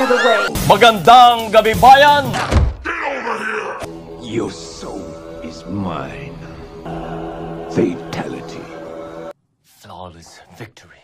the way. Magandang gabi, Bayan! Your soul is mine. Fatality. Flawless victory.